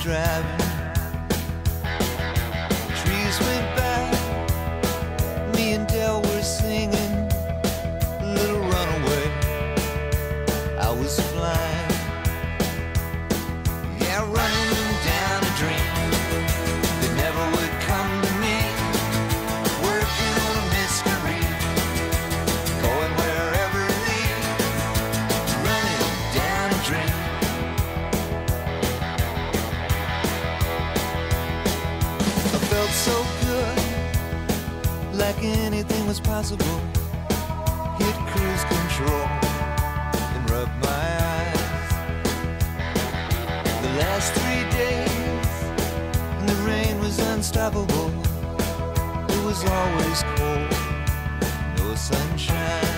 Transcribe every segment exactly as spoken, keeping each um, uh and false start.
driving. Trees went by, me and Del were singing a little runaway. I was flying, yeah, running down a dream that never would come to me. Working on a mystery, going wherever it leads, running down a dream. I felt so good, like anything was possible. Hit cruise control and rub my eyes. The last three days and the rain was unstoppable. It was always cold, no sunshine.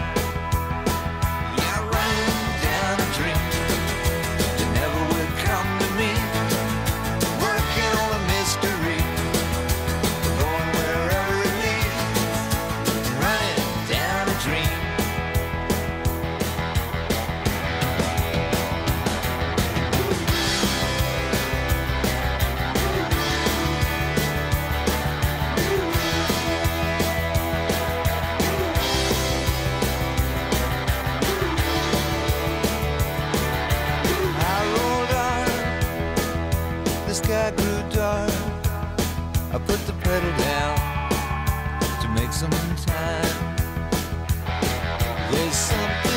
Yeah, running down a dream that never would come to me. Working on a mystery, going wherever it leads, running down a dream. I rolled on, the sky grew dark. I put the pedal down to make some time. There's something